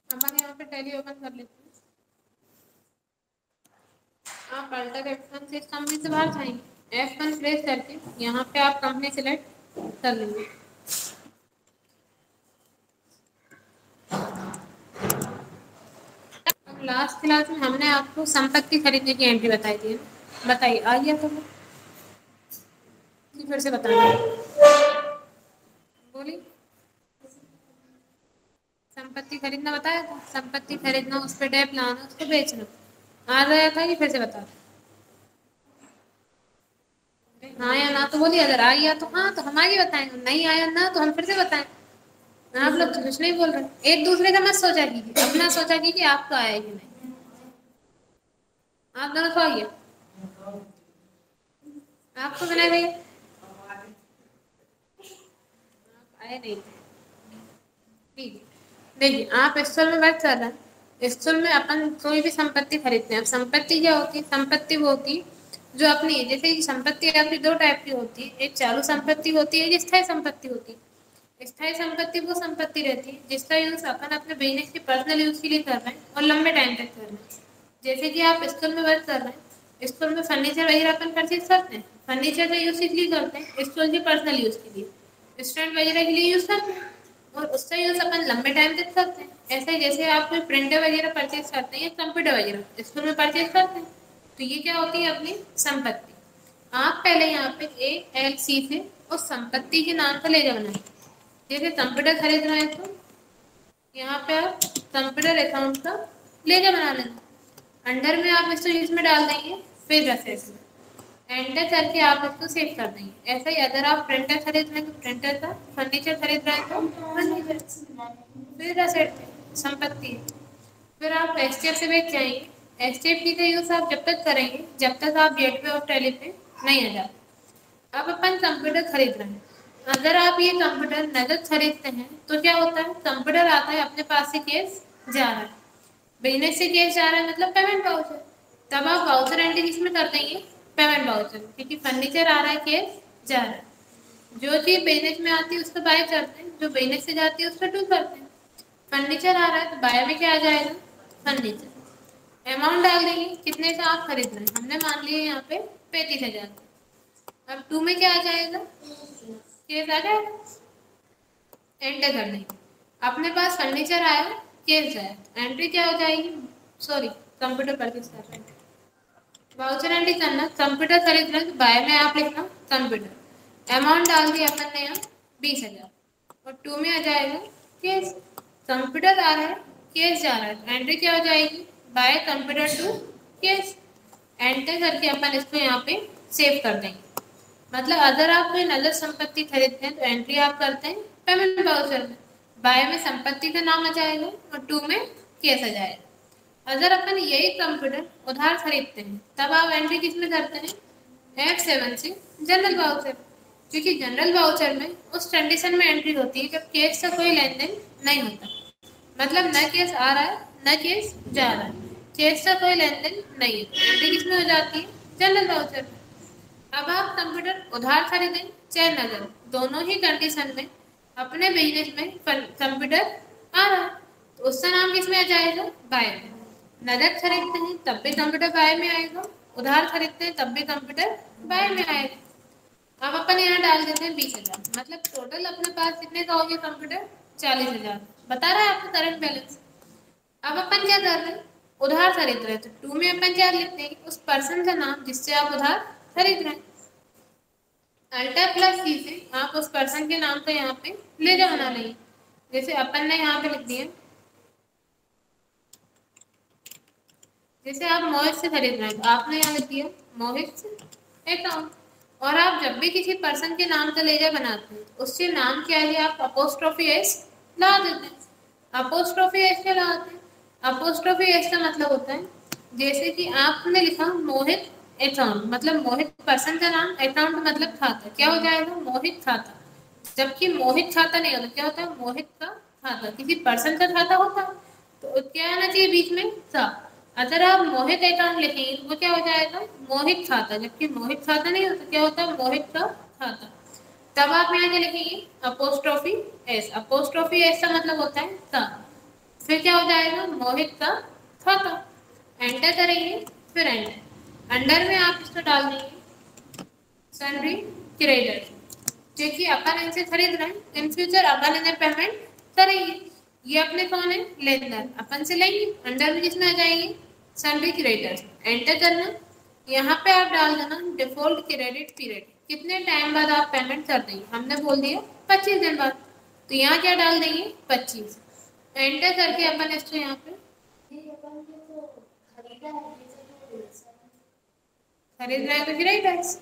अपन यहाँ पे tally open कर लेते हैं। आप अल्टर F1 से इस कंपनी से बाहर जाएंगे, F1 प्रेस करके यहाँ पे आप कंपनी सिलेक्ट कर लेंगे। लास्ट क्लास में हमने आपको संपत्ति खरीदने की एंट्री बताई थी, बताइए आ गया तो फिर से बताना बोली। संपत्ति खरीदना बताया था, संपत्ति खरीदना, उस पर डेप लाना, उसको बेचना आ गया था कि फिर से बता। हाँ या ना तो बोलिए, अगर आ गया तो हाँ तो हम आगे बताएंगे, नहीं आया ना तो हम फिर से बताएं। आप लोग तो कुछ नहीं बोल रहे, एक दूसरे का मत सोचा कीजिए, अपना सोचा कीजिए आपको आया कि नहीं। आप दोनों को आ गया, आपको सुना भैया आया नहीं। ठीक है, देखिए आप स्थूल में बात कर रहे हैं, स्थूल में अपन कोई भी संपत्ति खरीदते हैं। अब संपत्ति क्या होती है? संपत्ति वो होती है जो अपनी, जैसे कि संपत्ति आपकी दो टाइप की होती है, एक चालू संपत्ति होती है, एक स्थायी संपत्ति होती है। स्थायी संपत्ति वो संपत्ति रहती है जिसका यूज अपन अपने बिजनेस के पर्सनल यूज के लिए कर रहे हैं और लंबे टाइम तक कर रहे हैं। जैसे कि आप स्कूल में वर्क कर रहे हैं, स्कूल में फर्नीचर वगैरह अपन परचेज करते हैं, फर्नीचर का यूज इसलिए करते हैं स्कूल के पर्सनल यूज के लिए, स्टूडेंट वगैरह के लिए यूज करते हैं और उसका यूज अपन लंबे टाइम तक करते हैं। ऐसे ही जैसे आप कोई प्रिंटर वगैरह परचेज करते हैं या कंप्यूटर वगैरह स्कूल में परचेज करते हैं, तो ये क्या होती है? अपनी संपत्ति। आप पहले यहाँ पे ALC से उस संपत्ति के नाम पर ले जाना है। जैसे कंप्यूटर खरीद रहे हैं तो यहाँ पे आप कंप्यूटर अकाउंट का लेजर बना लेना, अंडर में आप इसको इसमें डाल देंगे, फिर असेट्स में एंटर करके आप इसको सेव कर देंगे। ऐसा ही अगर आप प्रिंटर खरीद रहे हैं तो प्रिंटर का, फर्नीचर खरीद रहे हैं तो फर्नीचर, फिर असेट संपत्ति है। फिर आप STF से बेच जाएंगे। STF की का यूज आप जब तक करेंगे जब तक आप गेटवे ऑफ टैली पे नहीं आ जाते। अब अपन कंप्यूटर खरीद रहे हैं, अगर आप ये कंप्यूटर नगद खरीदते हैं तो क्या होता है? कंप्यूटर आता है अपने पास से केस जा रहा है, बिजनेस से केस जा रहा है मतलब पेमेंट वाउचर, तब आप वाउचर एंट्री किसमें कर देंगे? पेमेंट वाउचर, क्योंकि फर्नीचर आ रहा है केस जा रहा है। जो चीज बिजनेस में आती है उसको बाय करते हैं, जो बिजनेस से जाती है उसको टू करते हैं। फर्नीचर आ रहा है तो बाय में क्या आ जाएगा? फर्नीचर। अमाउंट डाल देंगे कितने से आप खरीद रहे हैं, हमने मान लिया यहाँ पे 35,000। अब टू में क्या आ जाएगा? केस आ जाएगा, एंटर कर देंगे। अपने पास फर्नीचर आया, केस आया, एंट्री क्या हो जाएगी? सॉरी, कंप्यूटर परचेज कर रहे हैं, वाउचर एंट्री करना, कंप्यूटर खरीद रहे हैं तो बाय में आप लिखना कंप्यूटर, अमाउंट डाल दी अपन ने यहाँ 20,000 और टू में आ जाएगा केस। कंप्यूटर आ रहा है, केस जा रहा है, एंट्री क्या हो जाएगी? By computer to case. Enter करके अपन इसको यहाँ पे सेव कर देंगे। मतलब अगर आप कोई नगद संपत्ति खरीदते हैं तो एंट्री आप करते हैं पेमेंट वाउचर में, बाय में संपत्ति का नाम आ जाएगा और टू में केस आ जाएगा। अगर अपन यही कंप्यूटर उधार खरीदते हैं तब आप एंट्री किस में करते हैं? F7 से जनरल वाउचर, क्योंकि जनरल वाउचर में उस कंडीशन में एंट्री होती है जब केस का कोई लेन देन नहीं होता, मतलब न केस आ रहा है न केस जा रहा है, केस का कोई लेन देन नहीं है, एंट्री किस में हो जाती है? जनरल वाउचर में। अब आप कंप्यूटर उधार खरीदें चाहे नगद, दोनों ही कंडीशन में अपने बिजनेस में कंप्यूटर आ रहा है तो उसका नाम किस में आ जाएगा? बाय में। नगद खरीदते हैं तब भी कंप्यूटर बाय में आएगा, उधार खरीदते हैं तब भी कंप्यूटर बाय में आएगा। अब अपन यहाँ डाल देते हैं 20,000, मतलब टोटल अपने पास कितने का हो गया कंप्यूटर? 40,000 बता रहा है आपको करंट बैलेंस। अब अपन क्या कर रहे हैं? उधार खरीद रहे हैं तो टू में अपन क्या लिखते हैं? उस पर्सन का नाम जिससे आप उधार खरीद रहे हैं। अल्टर प्लस C से आप उस पर्सन के नाम को यहाँ पे ले जाना नहीं, जैसे अपन ने यहाँ पे लिख दिया, जैसे आप मोहित से खरीद रहे हैं तो आपने यहाँ लिख दिया मोहित से अकाउंट। और आप जब भी किसी पर्सन के नाम का लेजर बनाते हैं उसके नाम के आगे आप अपोस्ट्रोफी S लगा देते हैं। अपोस्ट्रोफी S क्या लगाते हैं? अपोस्ट्रोफी S का मतलब होता है, जैसे कि आपने लिखा मोहित अकाउंट, मतलब मोहित पर्सन का नाम, अकाउंट मतलब खाता, क्या हो जाएगा? मोहित खाता। जबकि मोहित खाता नहीं होता, क्या होता है? मोहित का खाता। किसी पर्सन का खाता होता है तो क्या आना चाहिए बीच में? सा। अगर आप मोहित अकाउंट लिखेंगे तो वो क्या हो जाएगा? मोहित खाता, जबकि मोहित खाता नहीं होता, क्या होता है? मोहित का खाता। तब आप यहाँ क्या लिखेंगे? Apostrophe S। अपोस्ट्रोफी S का मतलब होता है सा। फिर क्या हो जाएगा, मोहित का खाता, एंटर करेंगे, फिर एंटर, अंडर में आप इसको डाल देंगे सन्ड्री क्रेडिटर्स, क्योंकि अपन इनसे खरीद रहे हैं, इन फ्यूचर अपन इन्हें पेमेंट करेंगे। ये अपने कौन है, लेनदार, अपन से लेंगे, अंडर में किसमें आ जाएंगे, सन्ड्री क्रेडिटर्स, एंटर करना। यहाँ पे आप डाल देना डिफॉल्ट क्रेडिट पीरियड, कितने टाइम बाद आप पेमेंट कर देंगे, हमने बोल दिया 25 दिन बाद, तो यहाँ क्या डाल देंगे 25, एंटर करके अपन इसको यहाँ पे खरीद रहे हैं तो क्रेडिटर्स,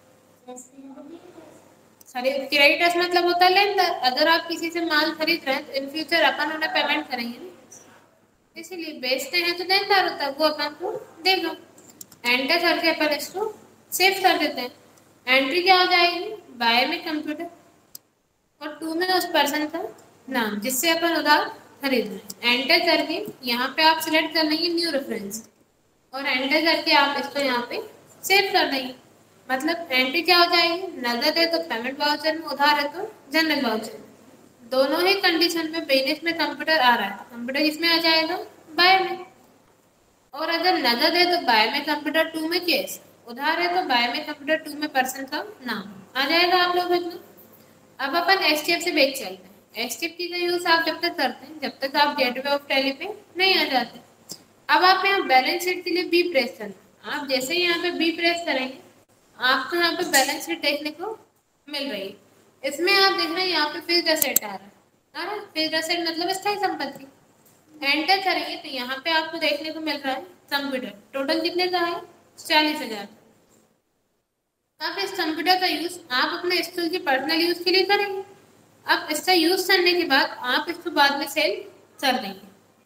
क्रेडिटर्स मतलब होता है लेनदार, अगर आप किसी से माल खरीद रहे हैं तो इन फ्यूचर अपन उन्हें पेमेंट करेंगे ना, इसीलिए बेचते हैं तो लेनदार होता है, वो अपन को देगा। एंटर करके अपन इसको सेव कर देते हैं। एंट्री क्या हो जाएगी, बाय में कंप्यूटर, और टू में उस पर्सन का नाम जिससे अपन उधार खरीद रहे हैं। एंटर करके यहाँ पे आप सिलेक्ट कर लेंगे न्यू रेफरेंस, और एंटर करके आप इसको यहाँ पे सेव कर देंगे। मतलब एंट्री क्या हो जाएगी, नगद है तो पेमेंट वाउचर में, उधार है तो जनरल वाउचर में, दोनों ही कंडीशन में बिजनेस में कंप्यूटर आ रहा है, कंप्यूटर इसमें आ जाएगा बाय में, और अगर नगद है तो बाय में कंप्यूटर, टू में केस, उधार है तो बाय में कंप्यूटर, टू में पर्सन का नाम आ जाएगा आप लोगों में। अब अपन एचटीएफ से बेच चलते हैं। एचटीएफ की का यूज आप जब तक करते हैं जब तक आप गेटवे ऑफ टैली पे नहीं आ जाते। अब आप यहाँ बैलेंस शीट के लिए बी प्रेस करना, आप जैसे ही यहाँ पे बी प्रेस करेंगे आपको यहाँ पे बैलेंस शीट देखने को मिल रही है। इसमें आप देख रहे हैं यहाँ पे फिक्स्ड एसेट आ रहा है, फिक्स्ड एसेट मतलब स्थायी संपत्ति। एंटर करेंगे तो यहाँ पे आपको देखने को मिल रहा है कंप्यूटर, टोटल कितने का है 40,000। अब इस कंप्यूटर का यूज आप अपने स्कूल के पर्सनल यूज के लिए करेंगे। अब इसका यूज करने के बाद आप इसको बाद में सेल कर देंगे।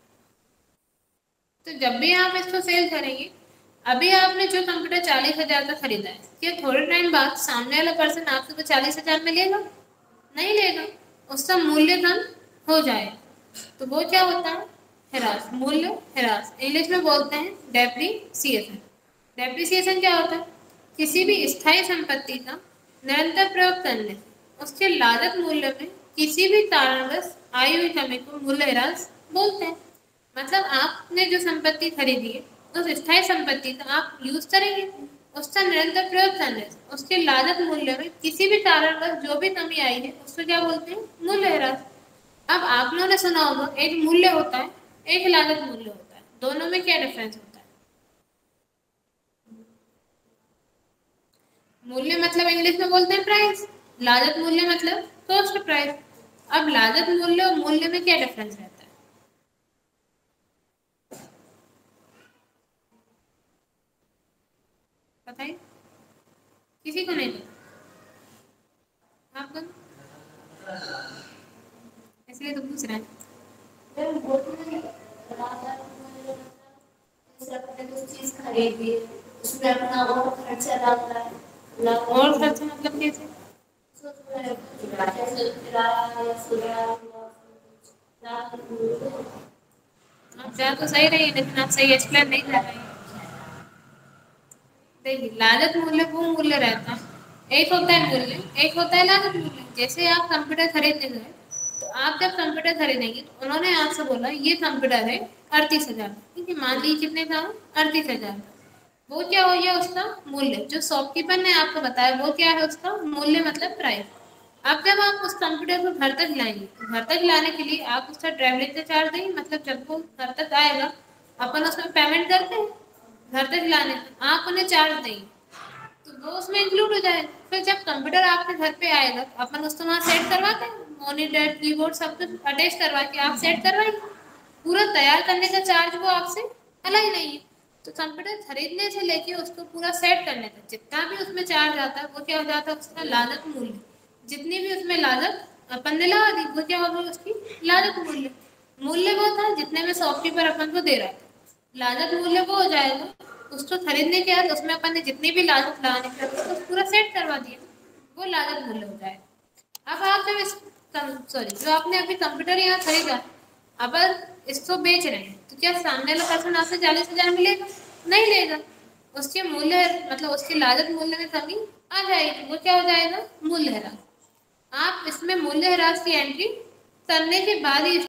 तो जब भी आप इसको सेल करेंगे, अभी आपने जो कंप्यूटर 40,000 का खरीदा है, क्या थोड़े टाइम बाद सामने वाला पर्सन आपसे तो 40,000 में लेगा? नहीं लेगा, उसका मूल्य कम हो जाए, तो वो क्या होता है, ह्रास, मूल्य ह्रास, इंग्लिश में बोलते हैं डेप्रिसिएशन। डेप्रिसिएशन क्या होता है, किसी भी स्थायी संपत्ति का निरंतर प्रयोग करने से उसके लागत मूल्य में किसी भी कारणवश आई हुई कमी को मूल्य ह्रास बोलते हैं। मतलब आपने जो संपत्ति खरीदी है उस स्थायी संपत्ति का आप यूज करेंगे, उसका निरंतर प्रयोग करने से उसके लागत मूल्य में किसी भी कारणवश जो भी कमी आई है उसको क्या बोलते हैं, मूल्य ह्रास। अब आप लोगों ने सुना होगा एक मूल्य होता है, एक लागत मूल्य होता है, दोनों में क्या डिफरेंस होता है? मूल्य मतलब इंग्लिश में बोलते हैं प्राइस, लागत मूल्य मतलब कॉस्ट प्राइस। अब लागत मूल्य और मूल्य में क्या डिफरेंस रहता है, बताइए, किसी को नहीं पता, आपको, इसलिए तो पूछ रहे हैं। चीज खरीदी उसमें अपना और खर्चा डालता है, और खर्चा मतलब कैसे? आप जा तो सही रही है लेकिन आप सही एक्सप्लेन नहीं कर रही हैं। देखिए, लागत मूल्य वो मूल्य रहता है, एक होता है मूल्य, एक होता है लागत मूल्य। जैसे आप कंप्यूटर खरीदने गए, तो आप जब कंप्यूटर खरीदेंगे तो उन्होंने आपसे बोला ये कंप्यूटर है 38,000, ठीक है, मान लीजिए कितने का, 38,000। वो क्या हो गया उसका मूल्य, जो शॉपकीपर ने आपको बताया वो क्या है उसका मूल्य मतलब प्राइस। अब जब आप उस कंप्यूटर को घर तक लाएंगे, घर तक लाने के लिए आप उसका ट्रैवलिंग का चार्ज देंगे, मतलब जब वो घर तक आएगा अपन उसमें पेमेंट करते हैं, घर तक लाने आप उन्हें चार्ज देंगे तो वो उसमें इंक्लूड हो जाएगा। फिर जब कंप्यूटर आपके घर पे आएगा तो अपन उसको वहाँ सेट करवाते हैं, मॉनिटर कीबोर्ड सब कुछ अटैच करवा के आप सेट करवाइए, पूरा तैयार करने का चार्ज वो आपसे अलग नहीं है। तो कंप्यूटर खरीदने से लेके उसको पूरा सेट करने तक जितना भी उसमें चार्ज आता है वो क्या हो जाता है उसका लागत मूल्य। जितनी भी उसमें लागत अपन ने लगा दी वो क्या होगा उसकी लागत मूल्य। मूल्य वो था जितने में शॉपकीपर अपन को दे रहा था, लागत मूल्य वो हो जाएगा उसको खरीदने के बाद उसमें अपन ने जितनी भी लागत लगाने की उसको पूरा सेट करवा दिया, वो लागत मूल्य हो जाएगा। अब आप जब इस सॉरी जो आपने अभी कंप्यूटर यहाँ खरीदा, अब इसको बेच रहे हैं तो क्या सामने वाला पर्सन आपसे 40,000 मिलेगा? नहीं लेगा, उसके मूल्य मतलब उसकी लागत मूल्य में कमी आ जाएगी, वो क्या हो जाएगा मूल्य ह्रास। आप इसमें मूल्य ह्रास की एंट्री करने के बाद ही